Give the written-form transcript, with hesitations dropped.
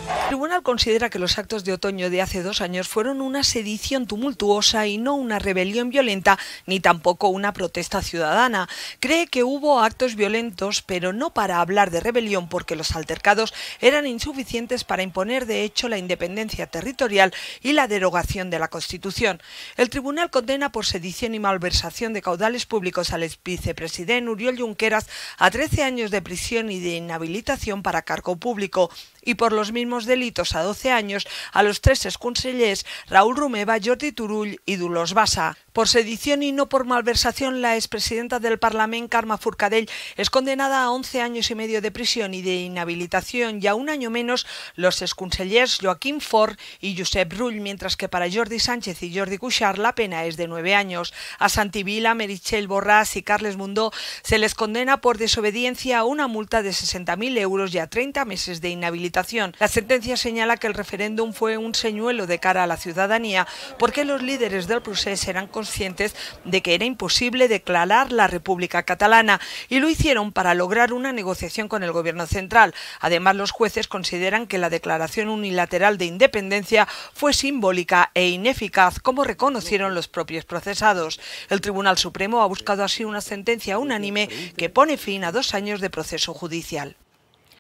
El tribunal considera que los actos de otoño de hace 2 años fueron una sedición tumultuosa y no una rebelión violenta, ni tampoco una protesta ciudadana. Cree que hubo actos violentos, pero no para hablar de rebelión, porque los altercados eran insuficientes para imponer de hecho la independencia territorial y la derogación de la Constitución. El tribunal condena por sedición y malversación de caudales públicos al exvicepresidente Oriol Junqueras a 13 años de prisión y de inhabilitación para cargo público, y por los mismos delitos a 12 años a los 3 exconsellers Raúl Romeva, Jordi Turull y Dolors Bassa. Por sedición y no por malversación, la expresidenta del Parlament, Carme Forcadell, es condenada a 11 años y medio de prisión y de inhabilitación, y a 1 año menos los exconsellers Joaquim Forn y Josep Rull, mientras que para Jordi Sánchez y Jordi Cuixart la pena es de 9 años. A Santi Vila, Meritxell Borràs y Carles Mundó se les condena por desobediencia a una multa de 60.000 euros y a 30 meses de inhabilitación. La sentencia señala que el referéndum fue un señuelo de cara a la ciudadanía porque los líderes del procés eran conscientes de que era imposible declarar la República Catalana y lo hicieron para lograr una negociación con el gobierno central. Además, los jueces consideran que la declaración unilateral de independencia fue simbólica e ineficaz, como reconocieron los propios procesados. El Tribunal Supremo ha buscado así una sentencia unánime que pone fin a 2 años de proceso judicial.